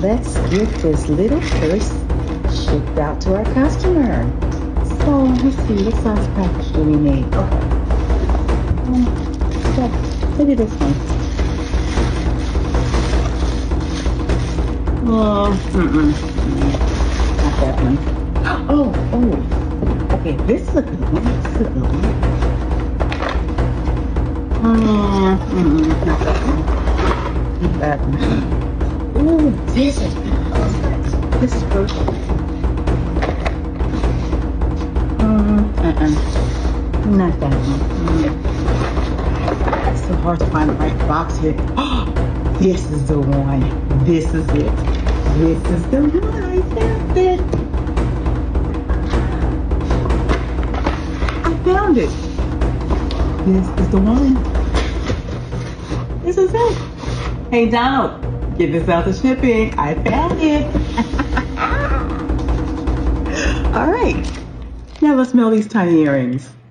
let's get this little purse shipped out to our customer. So let's see, what size package do we need? Okay. So maybe this one. Not that one. Oh. Okay, this is a good one. This is a good one. Not that one. Not that one. Ooh, this is perfect. This is perfect. Not that one. It's so hard to find the right box here. This is the one. This is it. This is the one. I found it. I found it. This is the one. This is it. Hey, Donald, get this out the shipping. I found it. All right. Now let's mail these tiny earrings.